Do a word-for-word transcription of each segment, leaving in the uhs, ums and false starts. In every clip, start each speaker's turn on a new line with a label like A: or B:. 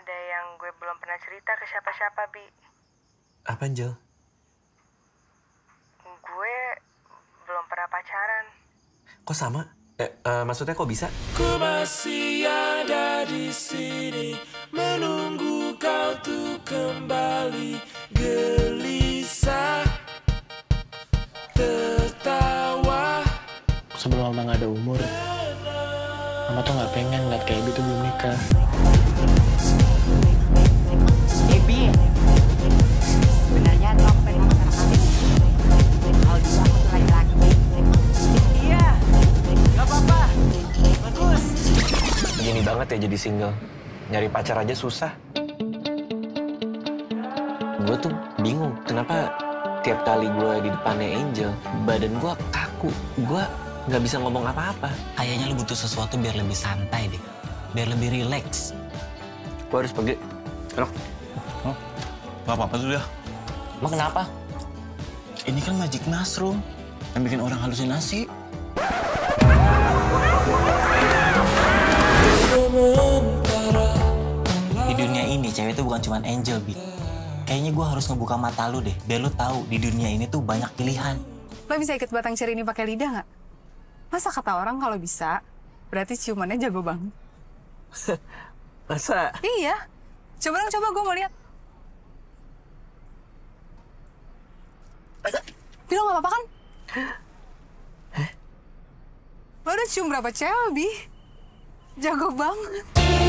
A: ada yang gue belum pernah cerita ke siapa-siapa, Bi.
B: Apa, Angel?
A: Gue belum pernah pacaran.
B: Kok sama? Eh, uh, maksudnya kok bisa?
C: Ku masih ada di sini menunggu kau tuh kembali, gelisah tertawa.
D: Sebelum Mama gak ada umur, Mama tuh gak pengen ngeliat kayak Ebi tuh belum nikah.
E: Ebi, sebenarnya lo aku pengen ngomong sama kamu. Kalau bisa aku tuh laki-laki. Iya, gak apa-apa. Bagus.
B: Gini banget ya jadi single. Nyari pacar aja susah. Gue tuh bingung kenapa tiap kali gue di depannya Angel, badan gue kaku. Gue nggak bisa ngomong apa-apa.
F: Kayaknya lu butuh sesuatu biar lebih santai deh. Biar lebih rileks.
B: Gue harus pergi. Enak.
G: Oh, gak apa-apa tuh dia.
F: Emang kenapa?
G: Ini kan magic mushroom yang bikin orang halusinasi.
F: Di dunia ini cewek itu bukan cuma Angel, Bi. Kayaknya gue harus ngebuka mata lu deh. Biar lu tahu di dunia ini tuh banyak pilihan.
H: Lo bisa ikut batang ceri ini pakai lidah nggak? Masa kata orang kalau bisa, berarti ciumannya jago banget.
B: Masa?
H: Iya. Coba dong, coba gue mau lihat. Bi, lo nggak apa-apa kan?
B: Hah?
H: Lo udah cium berapa cewek, Bi? Jago banget.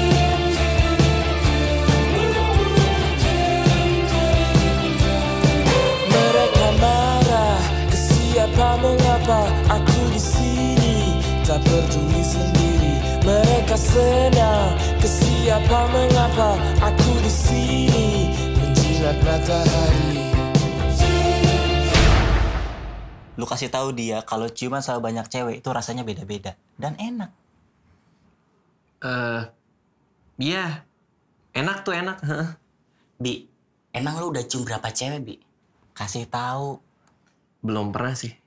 C: Mereka marah, ke siapa mengapa aku di sini tak peduli sendiri. Mereka senang, ke siapa mengapa aku di sini menjilat matahari.
F: Lu kasih tahu dia kalau ciuman sama banyak cewek itu rasanya beda-beda dan enak.
B: Eh, uh, iya. Enak tuh enak.
F: Bi, emang lu udah cium berapa cewek, Bi? Kasih tahu.
B: Belum pernah sih.